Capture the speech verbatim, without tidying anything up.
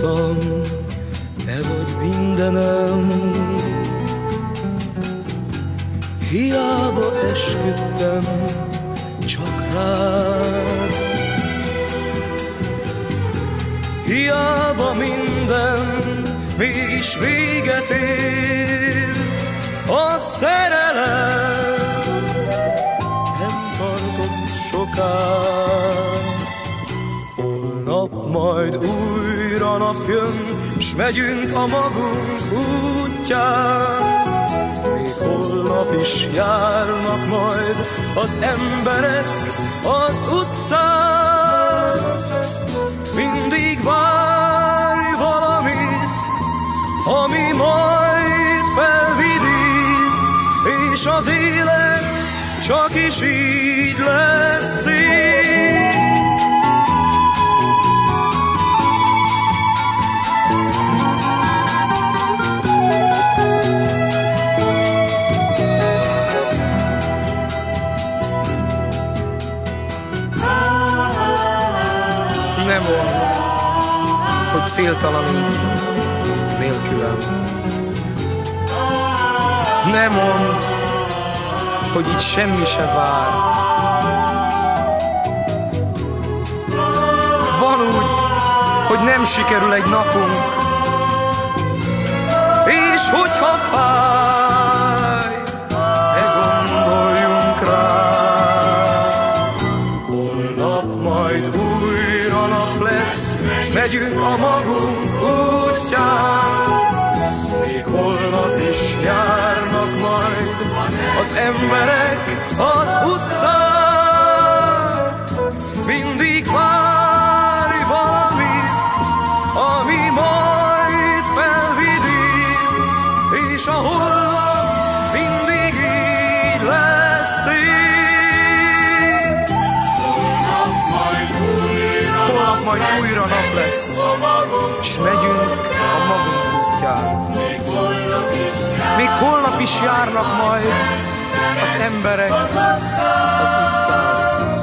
utam, te vagy mindenem. Hiába esküdtem csak rád, hiába minden mégis véget ért. A szerelem nem tartott sokáig, holnap majd újra nap jön, s megyünk a magunk útján. Még holnap is járnak majd az emberek az utcán. Mindig várj valamit, ami majd felvidít, és az élet csak is így lesz szép. Nem mondd, hogy céltalan így nélkülem. Nem mondd, hogy így semmi se vár. Van úgy, hogy nem sikerül egy napunk, és hogyha fáj, ne gondoljunk rá. Holnap majd újra nap lesz, s megyünk a magunk útján. Még holnap is járnak majd az emberek az utcán. Mindig várj valamit, ami majd felvidít, és a holnap mindig így lesz szép. Holnap majd újra, holnap majd újra nap lesz, s megyünk a magunk útján. Még holnap is járnak majd az emberek az utcán.